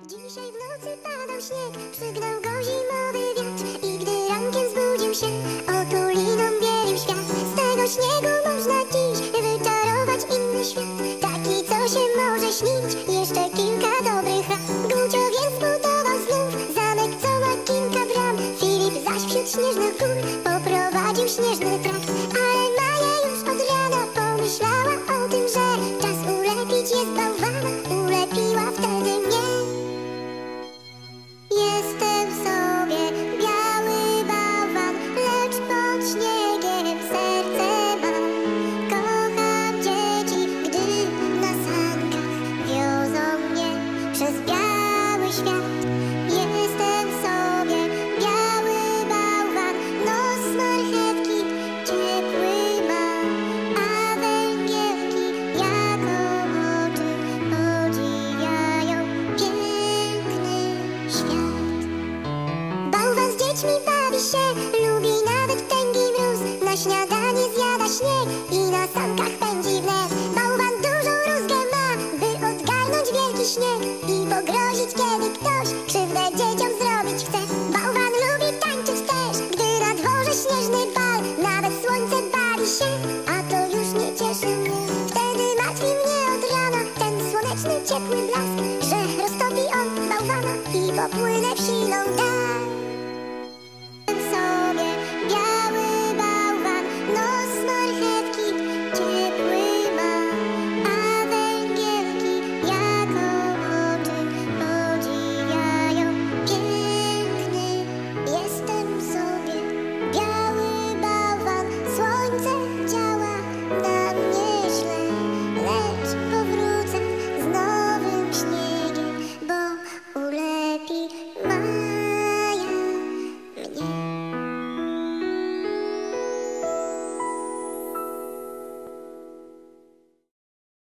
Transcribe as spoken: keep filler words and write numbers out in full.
Dzisiaj w nocy padał śnieg, przygnał go zimowy wiatr. I gdy rankiem zbudził się, otoliną bielił świat. Z tego śniegu można dziś wyczarować inny świat, taki, co się może śnić jeszcze kilka dobrych lat. Gucio więc zbudował znów zamek, co ma kilka bram. Filip zaś wśród śnieżnych gór poprowadził śnieżny trakt. Ale Maja już od rana pomyślała o tym, że czas ulepić jest bałwana. Ulepiła wtedy mnie. Jestem sobie biały bałwan, lecz pod śniegiem serce mam. Kocham dzieci, gdy na sankach wiozą mnie przez biały świat. Jestem sobie biały bałwan, nos marchewki ciepły ma, a węgielki jako oczy podziwiają piękny świat. Bałwan z dziećmi bawi się, lubi nawet tęgi mróz. Na śniadanie zjada śnieg i na sankach pędzi wnet. Bałwan dużą rózgę ma, by odgarnąć wielki śnieg i pogrozić, kiedy ktoś krzywdę dzieciom zrobić chce. Bałwan lubi tańczyć też, gdy na dworze śnieżny bal. Nawet słońce bawi się, a to już nie cieszy mnie. Wtedy martwi mnie od rana ten słoneczny, ciepły blask, że roztopi on bałwana i popłynę w siną dal.